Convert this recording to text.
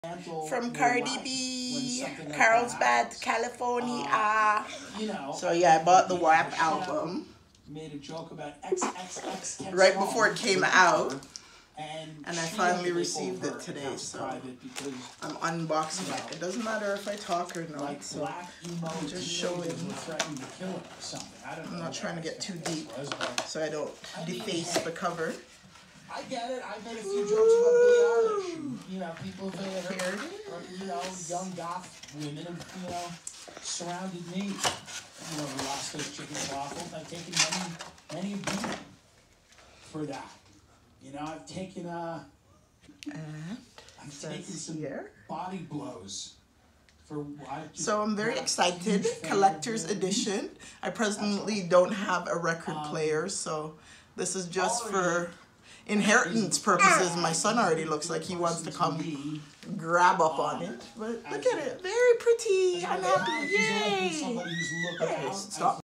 from Cardi B, Carlsbad, California. So yeah, I bought the WAP album made a joke about XXX right before it came out, and I finally received it today, so I'm unboxing it. It doesn't matter if I talk or not, so I'm just showing. I'm not trying to get too deep so I don't deface the cover. I get it. I made a few jokes about Billie Eilish. You know, people that young goth women have, surrounded me. The Las Vegas chicken and waffles. I've taken many women for that. I've taken some body blows. So I'm very excited. Collector's edition. I presently don't have a record player, so this is just for inheritance purposes. My son already looks like he wants to come grab up on it, but look at it, very pretty. I'm happy. Yay! Okay, stop.